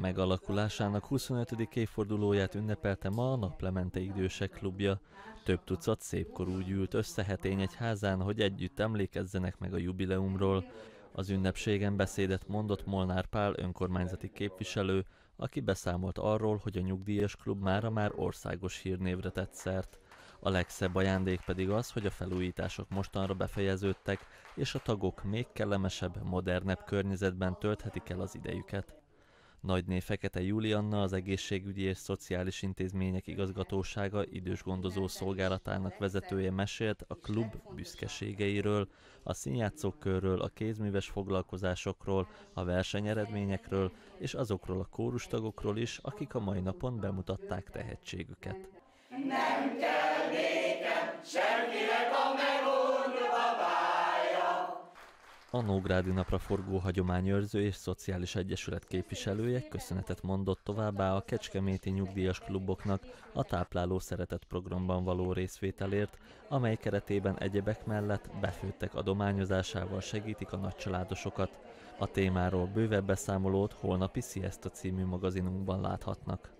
Megalakulásának 25. évfordulóját ünnepelte ma a Naplemente Idősek Klubja. Több tucat szépkorú gyűlt össze Hetény-Egyházán, hogy együtt emlékezzenek meg a jubileumról. Az ünnepségen beszédet mondott Molnár Pál önkormányzati képviselő, aki beszámolt arról, hogy a nyugdíjas klub mára már országos hírnévre tett szert. A legszebb ajándék pedig az, hogy a felújítások mostanra befejeződtek, és a tagok még kellemesebb, modernebb környezetben tölthetik el az idejüket. Nagyné Fekete Julianna, az Egészségügyi és Szociális Intézmények Igazgatósága idősgondozó szolgálatának vezetője mesélt a klub büszkeségeiről, a színjátszókörről, a kézműves foglalkozásokról, a versenyeredményekről és azokról a kórustagokról is, akik a mai napon bemutatták tehetségüket. Nem kell nékem senkinek a megondva bája. A Nógrádi Napraforgó Hagyományőrző és Szociális Egyesület képviselője köszönetet mondott továbbá a kecskeméti nyugdíjas kluboknak a Tápláló Szeretet programban való részvételért, amely keretében egyebek mellett befőttek adományozásával segítik a nagycsaládosokat. A témáról bővebb beszámolót holnapi Siesta című magazinunkban láthatnak.